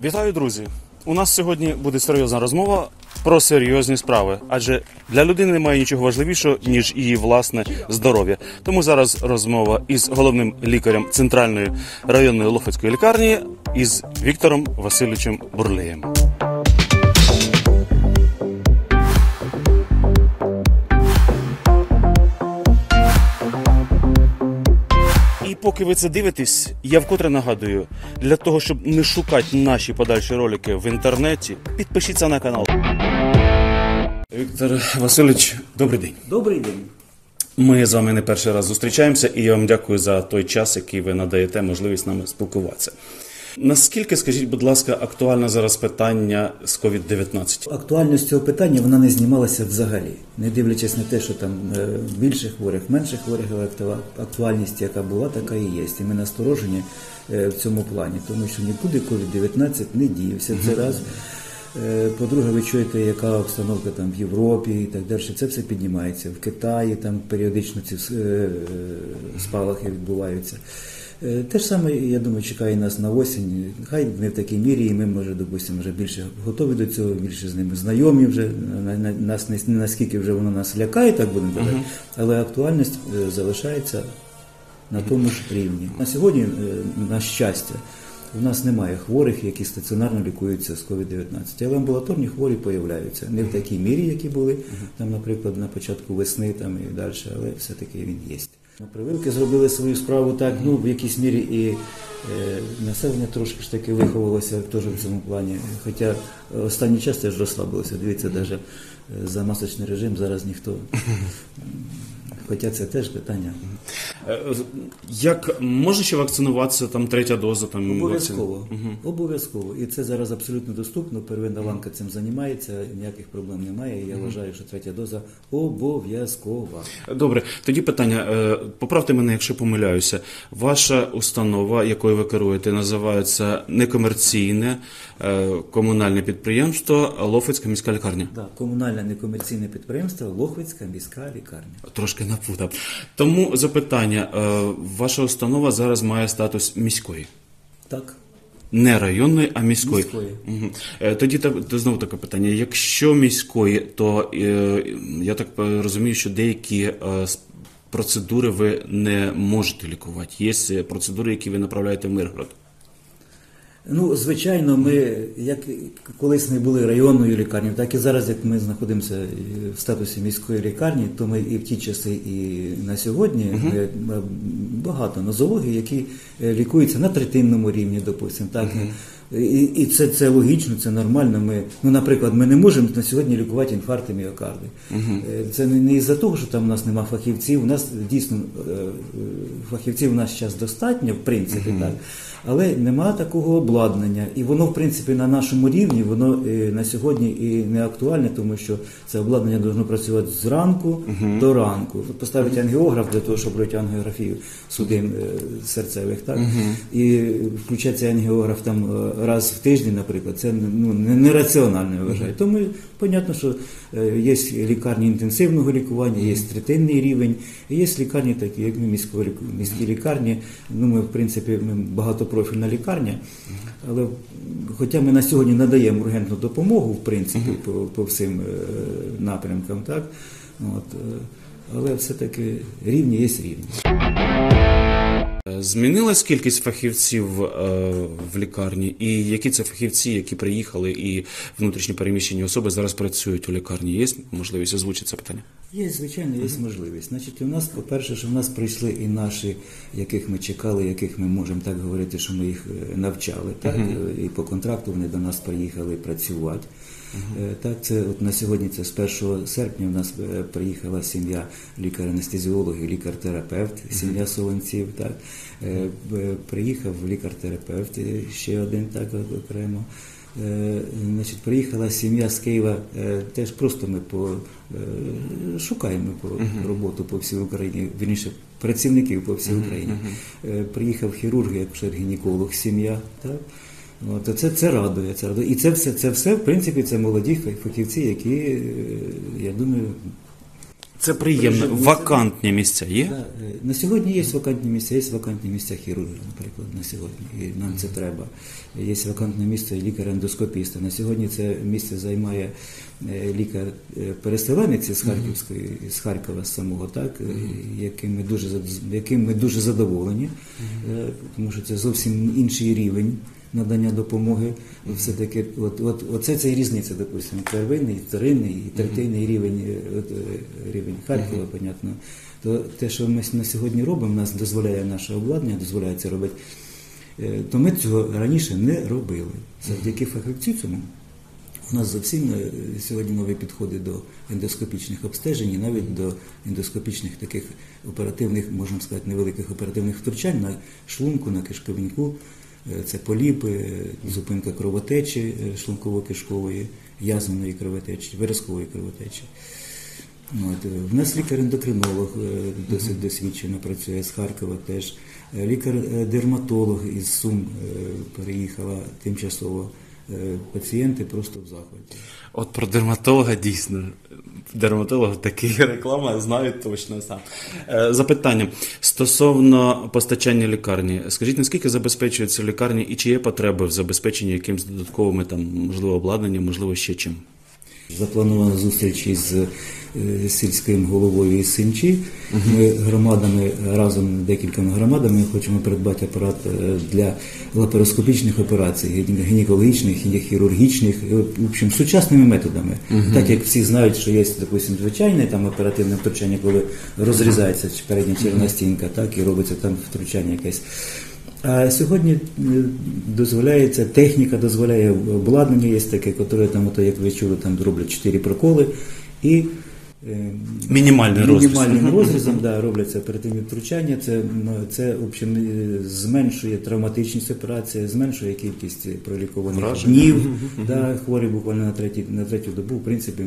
Вітаю, друзі! У нас сьогодні буде серйозна розмова про серйозні справи, адже для людини немає нічого важливішого, ніж її власне здоров'я. Тому зараз розмова із головним лікарем Центральної районної Лохвицької лікарні із Віктором Васильовичем Бурлеєм. І поки ви це дивитесь, я вкотре нагадую, для того, щоб не шукати наші подальші ролики в інтернеті, підпишіться на канал. Віктор Васильович, добрий день. Добрий день. Ми з вами не перший раз зустрічаємося, і я вам дякую за той час, який ви надаєте можливість нам спілкуватися. Наскільки, скажіть, будь ласка, актуальне зараз питання з COVID-19? Актуальність цього питання вона не знімалася взагалі. Не дивлячись на те, що там більше хворих, менше хворих, але актуальність, яка була, така і є. І ми насторожені в цьому плані, тому що нікуди COVID-19 не діявся. Це раз. По-друге, ви чуєте, яка обстановка там в Європі і так далі. Це все піднімається. В Китаї там періодично ці спалахи відбуваються. Те ж саме, я думаю, чекає нас на осінь. Хай не в такій мірі, і ми, може, допустимо, вже більше готові до цього, більше з ними знайомі вже. Нас не наскільки вже воно нас лякає, так будемо казати, але актуальність залишається на тому ж рівні. На сьогодні, на щастя, у нас немає хворих, які стаціонарно лікуються з COVID-19, але амбулаторні хворі появляються. Не в такій мірі, які були, там, наприклад, на початку весни там, і далі, але все-таки він є. Прививки зробили свою справу так, в якійсь мірі і населення трошки ж таки виховувалося теж в цьому плані. Хоча останній час теж розслабилося. Дивіться, навіть за масочний режим зараз ніхто. Хоча це теж питання. Як може ще вакцинуватися там третя доза? Обов'язково. Обов'язково. І це зараз абсолютно доступно. Первинна ланка цим займається, ніяких проблем немає. І я вважаю, що третя доза обов'язкова. Добре. Тоді питання. Поправте мене, якщо помиляюся. Ваша установа, якою ви керуєте, називається некомерційне комунальне підприємство Лохвицька міська лікарня. Так, комунальне некомерційне підприємство Лохвицька міська лікарня. Трошки напутав. Тому запитання. Ваша установа зараз має статус міської? Так. Не районної, а міської? Міської. Угу. Тоді знову таке питання. Якщо міської, то я так розумію, що деякі процедури ви не можете лікувати. Є процедури, які ви направляєте в Миргород. Звичайно, ми, як колись не були районною лікарнею, так і зараз, як ми знаходимося в статусі міської лікарні, то ми і в ті часи, і на сьогодні багато нозологів, які лікуються на третинному рівні, допустимо. Так? І це логічно, це нормально. Наприклад, ми не можемо на сьогодні лікувати інфаркти міокарди. Це не із-за того, що там у нас немає фахівців. У нас дійсно фахівців у нас зараз достатньо, в принципі, так. Але нема такого обладнання. І воно, в принципі, на нашому рівні, воно на сьогодні і не актуальне, тому що це обладнання повинно працювати зранку до ранку. Поставити ангіограф для того, щоб робити ангіографію судин серцевих, так? І включається ангіограф там раз в тиждень, наприклад, це нераціонально, я вважаю. Тому, зрозуміло, що є лікарні інтенсивного лікування, є третинний рівень, і є лікарні такі, як ми міські лікарні. Ми, в принципі, багатопрофільна лікарня, але хоча ми на сьогодні надаємо ургентну допомогу, в принципі, по всім напрямкам, так? Але все-таки рівні є рівні. Змінилась кількість фахівців в лікарні? І які це фахівці, які приїхали і внутрішньо переміщені особи зараз працюють у лікарні? Є можливість озвучити це питання? Є, звичайно, є можливість. Значить, у нас, по-перше, що в нас прийшли і наші, яких ми чекали, яких ми можемо так говорити, що ми їх навчали, так? І по контракту вони до нас приїхали працювати. Так, це от на сьогодні, це з 1 серпня, у нас приїхала сім'я лікар-анестезіологів, лікар-терапевт, сім'я Солонців, так. Приїхав лікар-терапевт, ще один, так, окремо. Значить, приїхала сім'я з Києва, теж просто ми шукаємо роботу по всій Україні, вірніше, працівників по всій Україні. Приїхав хірург, акушер-гінеколог, сім'я, так. Це радує. І це все, в принципі, це молоді фахівці, які, я думаю, Це приємно. Вакантні місця є? Да, на сьогодні є вакантні місця хірурга, наприклад, на сьогодні, і нам це треба. Є вакантне місце лікаря-ендоскопіста. На сьогодні це місце займає лікар-переселенець з Харкова самого, так, яким ми дуже задоволені, тому що це зовсім інший рівень надання допомоги. Все-таки оце і різниця, допустимо, первинний, вторинний і третинний рівень Харкова, понятно. То те, що ми на сьогодні робимо, нас дозволяє наше обладнання, дозволяє це робити, то ми цього раніше не робили. Завдяки фахівцю цьому у нас зовсім сьогодні нові підходи до ендоскопічних обстежень і навіть до ендоскопічних таких оперативних, можна сказати, невеликих оперативних втручань на шлунку, на кишковнику. Це поліпи, зупинка кровотечі шлунково-кишкової, язвеної кровотечі, виразкової кровотечі. В нас лікар-ендокринолог досить досвідчено працює з Харкова теж. Лікар-дерматолог із Сум переїхала тимчасово. Пацієнти просто в захваті. От про дерматолога дійсно. Дерматолог такі реклами знаю точно сам. Запитання. Стосовно постачання лікарні. Скажіть, наскільки забезпечується лікарня і чи є потреби в забезпеченні якимось додатковими, там, можливо, обладнанням, можливо, ще чим? Запланована зустріч із сільським головою із Синчі. Ми громадами, разом декількома громадами хочемо придбати апарат для лапароскопічних операцій, гінекологічних, хірургічних, в общем, сучасними методами. Так як всі знають, що є, допустим, звичайне там оперативне втручання, коли розрізається передня черевна стінка, так, і робиться там втручання якесь. А сьогодні дозволяється, техніка дозволяє, обладнання є таке, яке там, як ви чули, там роблять 4 проколи і мінімальним розрізом робляться оперативні втручання. Це в общем, зменшує травматичність операції, зменшує кількість пролікованих днів. Хворий буквально на третю добу, в принципі,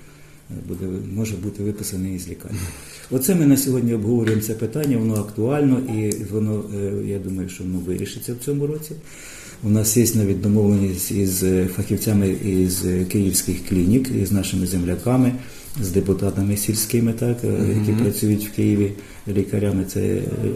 може бути виписаний із лікарні. Оце ми на сьогодні обговорюємо це питання, воно актуально і воно, я думаю, що воно вирішиться в цьому році. У нас є навіть домовленість із фахівцями із київських клінік, із нашими земляками, з депутатами сільськими, так, які працюють в Києві, лікарями, це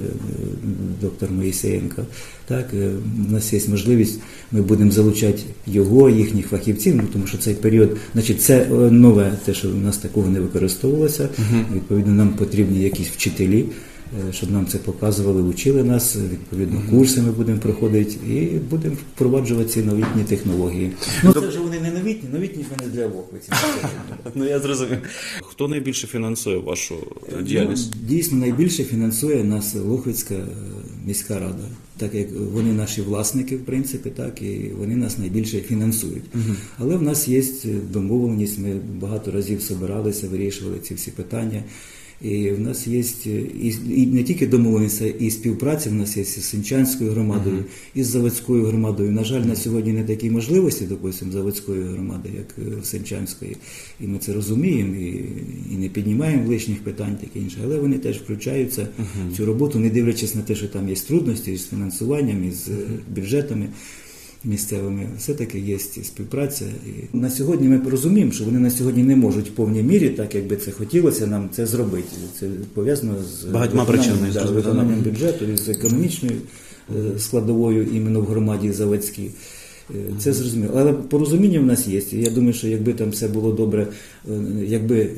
доктор Моїсеєнко. Так, у нас є можливість, ми будемо залучати їхніх фахівців, тому що цей період, значить, це нове, те, що у нас такого не використовувалося, відповідно, нам потрібні якісь вчителі, щоб нам це показували, учили нас, відповідно, курси ми будемо проходити і будемо впроваджувати ці новітні технології. Це вже вони не новітні вони для Лохвиці. Я зрозумів. Хто найбільше фінансує вашу діяльність? Дійсно, найбільше фінансує нас Лохвицька міська рада, так як вони наші власники, в принципі, так, і вони нас найбільше фінансують. Але в нас є домовленість, ми багато разів збиралися, вирішували ці всі питання. І в нас є і не тільки домовленість, а і співпраця в нас є з Синчанською громадою, і з Заводською громадою. На жаль, на сьогодні не такі можливості, допустимо, Заводської громади, як в Синчанської. І ми це розуміємо, і не піднімаємо лишніх питань, таке інше. Але вони теж включаються в цю роботу, не дивлячись на те, що там є трудності з фінансуванням, з бюджетами місцевими, все-таки є співпраця. І на сьогодні ми розуміємо, що вони на сьогодні не можуть в повній мірі, так як би це хотілося нам це зробити. Це пов'язано з виконанням бюджету, і з економічною складовою іменно в громаді Заводській. Це зрозуміло. Але порозуміння в нас є. І я думаю, що якби там все було добре, якби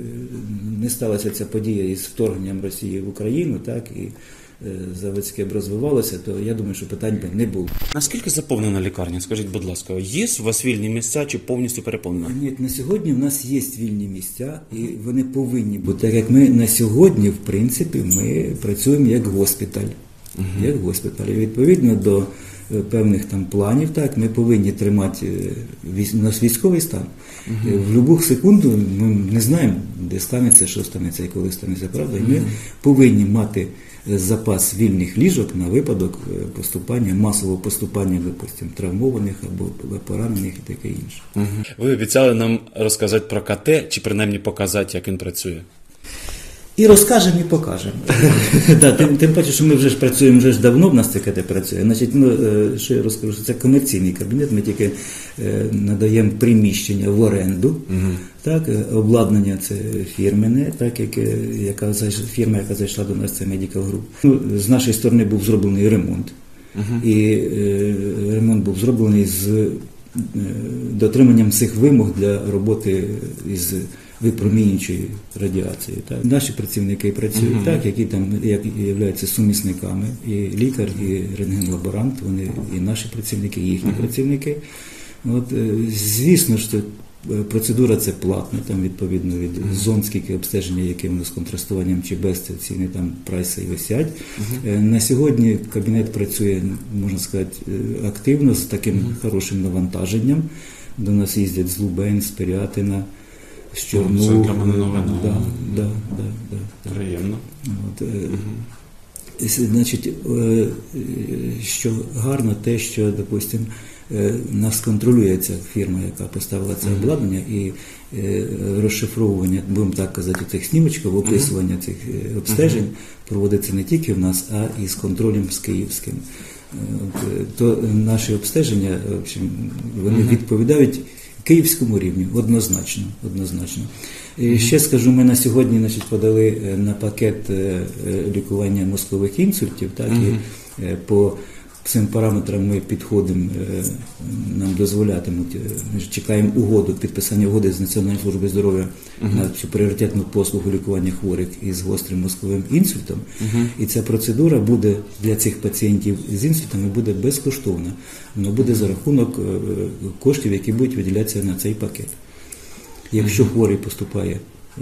не сталася ця подія із вторгненням Росії в Україну, так, і Заводське б розвивалося, то я думаю, що питань би не було. Наскільки заповнена лікарня? Скажіть, будь ласка, є у вас вільні місця чи повністю переповнена? Ні, на сьогодні в нас є вільні місця і вони повинні бути. Так як ми на сьогодні, в принципі, ми працюємо як госпіталь. Як госпіталь. І відповідно до певних там планів, так, ми повинні тримати наш військовий стан. В будь-яку секунду ми не знаємо, де станеться, що станеться і коли станеться, правда. І ми повинні мати запас вільних ліжок на випадок поступання, масового поступання, допустим, травмованих або поранених і таке інше. Ви обіцяли нам розказати про КТ, чи принаймні показати, як він працює? І розкажемо, і покажемо. Тим паче, що ми вже ж працюємо вже ж давно, в нас ЦКТ працює. Значить, що я розкажу, що це комерційний кабінет, ми тільки надаємо приміщення в оренду, так, обладнання це фірменне, так, фірма, яка зайшла до нас, це Medical Group. З нашої сторони був зроблений ремонт. І ремонт був зроблений з дотриманням всіх вимог для роботи із випромінюючої радіації. Так. Наші працівники працюють так, які там являються сумісниками, і лікар, і рентген-лаборант, вони і наші працівники, і їхні працівники. От, звісно, що процедура це платна, там відповідно від зон, скільки обстеження, яке воно з контрастуванням чи без, це ціни там прайси і висять. На сьогодні кабінет працює, можна сказати, активно, з таким хорошим навантаженням. До нас їздять з Лубен, з Пирятина, з Чорну. Це для мене новина. Да. Приємно. От, значить, що гарно те, що, допустимо, нас контролює ця фірма, яка поставила це обладнання, і розшифровування, будемо так казати, цих снімочків, описування цих обстежень проводиться не тільки в нас, а і з контролем з київським. То наші обстеження, в общем, вони відповідають київському рівню, однозначно. І ще скажу, ми на сьогодні, значить, подали на пакет лікування мозкових інсультів, так, і по цим параметрам ми підходимо, нам дозволятимуть, ми чекаємо угоду, підписання угоди з Національною службою здоров'я на цю пріоритетну послугу лікування хворих із гострим мозковим інсультом. І ця процедура буде для цих пацієнтів з інсультами буде безкоштовна. Вона буде за рахунок коштів, які будуть виділятися на цей пакет. Якщо хворий поступає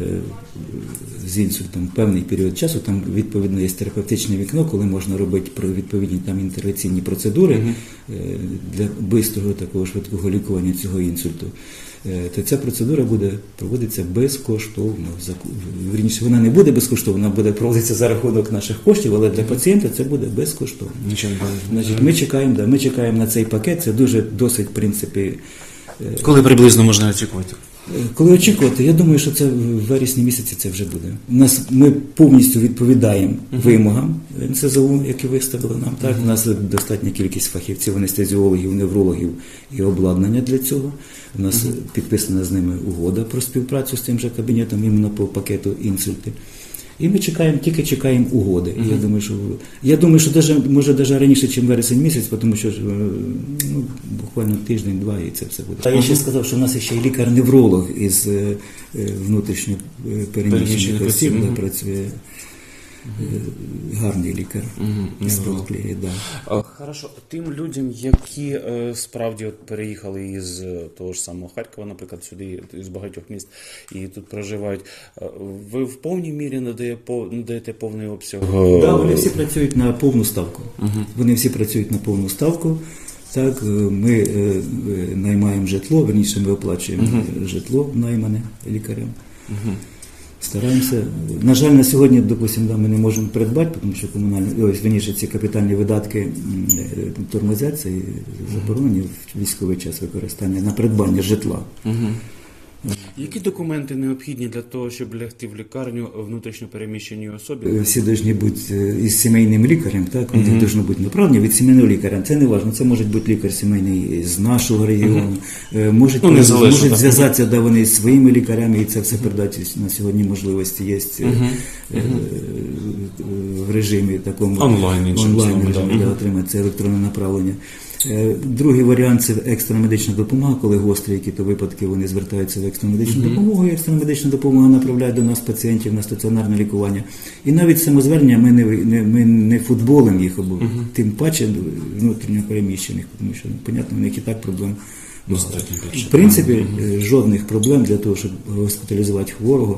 з інсультом певний період часу, там відповідно є терапевтичне вікно, коли можна робити відповідні там інтервенційні процедури для швидкого такого швидкого лікування цього інсульту, то ця процедура буде проводитися безкоштовно. Вірніше, вона не буде безкоштовна, вона буде проводитися за рахунок наших коштів, але для пацієнта це буде безкоштовно. Значить, ми чекаємо на цей пакет, це досить, в принципі. Коли приблизно можна очікувати? Коли очікувати, я думаю, що це в вересні місяці це вже буде. Ми повністю відповідаємо вимогам НСЗУ, які виставили нам. Так? У нас достатня кількість фахівців, анестезіологів, неврологів і обладнання для цього. У нас підписана з ними угода про співпрацю з цим же кабінетом, іменно по пакету інсульти. І ми тільки чекаємо угоди. Я думаю, що може навіть раніше, ніж вересень місяць, тому що буквально тиждень-два і це все буде. Та я ще сказав, що в нас ще й лікар-невролог із внутрішньо переміщених осіб працює. Гарний лікар із Балаклії, да. Хорошо, тим людям, які справді переїхали із того ж самого Харкова, наприклад, сюди, з багатьох міст, і тут проживають, ви в повній мірі надаєте повний обсяг? Так, вони всі працюють на повну ставку. Вони всі працюють на повну ставку. Так, ми наймаємо житло, верніше ми оплачуємо житло наймане лікарям. Стараємося. На жаль, на сьогодні, допустимо, ми не можемо придбати, тому що ці капітальні видатки тормозяться і заборонені в військовий час використання на придбання житла. Які документи необхідні для того, щоб лягти в лікарню внутрішньо переміщеній особі? Всі повинні бути із сімейним лікарем, так? Вони повинні бути направлені від сімейного лікаря. Це не важливо, це може бути лікар сімейний з нашого регіону. Можуть зв'язатися вони з своїми лікарями і це все передати. На сьогодні можливості є в режимі такому онлайн режимі, отримати це електронне направлення. Другий варіант – це екстрена медична допомога, коли гострі які-то випадки, вони звертаються в екстрену медичну допомогу, і екстрена медична допомога направляє до нас пацієнтів на стаціонарне лікування. І навіть самозвернення ми не футболимо їх, тим паче внутрішньо переміщених, тому що, понятно, у них і так проблем. В принципі, жодних проблем для того, щоб госпіталізувати хворого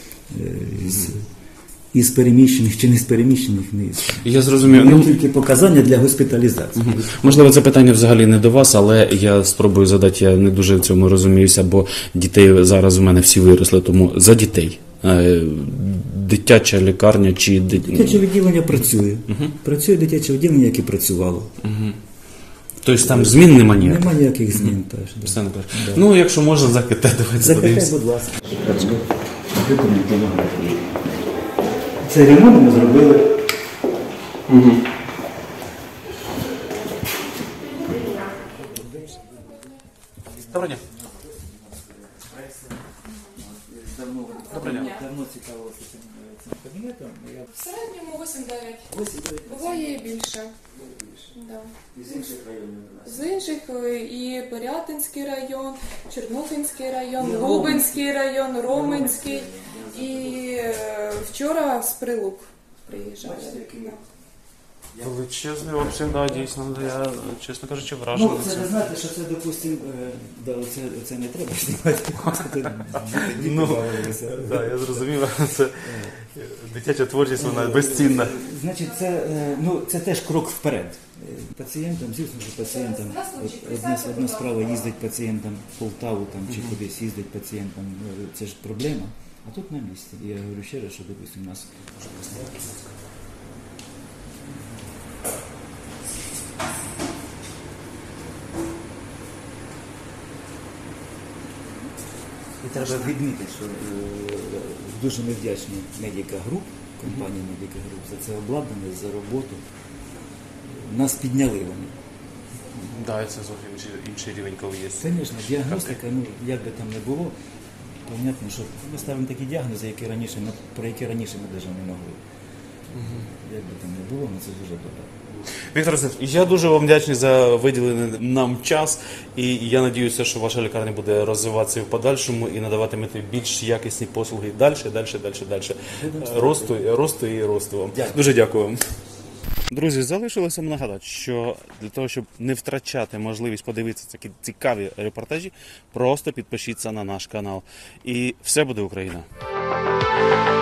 із переміщених чи не з переміщених не існує. Я зрозумів. Тільки показання для госпіталізації. Можливо, це питання взагалі не до вас, але я спробую задати, я не дуже в цьому розуміюся, бо дітей зараз у мене всі виросли, тому за дітей. Дитяча лікарня чи... Дитяче відділення працює. Працює дитяче відділення, яке працювало. Тобто там змін нема ніяких? Нема ніяких змін теж. Да. Ну, якщо можна, за КТ, давайте подивимося. За КТ, будь ласка. Цей ремонт ми зробили. Доброго дня. Доброго дня. Давно цікавилася цим кабінетом. В середньому 8-9. 8 Буває і більше. Да. із інших районів до нас. З інших і Пирятинський район, Чернухинський район, І Лубенський район, Роменський. І вчора з Прилук приїжджали. Бачите, який Да. Величезний обсяг, да, дійсно. Я, чесно кажучи, вражений. Ну, це ви знаєте, що це, допустим, да, оце не треба знімати. Діти бавилися. Да, я зрозумів, це дитяча творчість, вона безцінна. Значить, це теж крок вперед. Пацієнтам, звісно, що пацієнтам, одна справа їздить пацієнтам в Полтаву там, чи кудись їздить пацієнтам, це ж проблема. А тут на місці. І я говорю ще раз, що, допустим, у нас і треба відмітити, що дуже ми вдячні Медіка Груп, компанії Медіка Груп за це обладнання, за роботу. Нас підняли вони. Да, це зовсім інший рівень, коли є. Звісно, діагностика, як би там не було, понятно, що ми ставимо такі діагнози, про які раніше ми навіть не могли. Як би там не було, але це дуже добре. Віктор Олександрович, я дуже вам вдячний за виділений нам час, і я сподіваюся, що ваша лікарня буде розвиватися в подальшому і надаватимете більш якісні послуги далі. Росту і росту вам. Дякую. Дуже дякую вам. Друзі, залишилося нагадати, що для того, щоб не втрачати можливість подивитися такі цікаві репортажі, просто підпишіться на наш канал. І все буде Україна!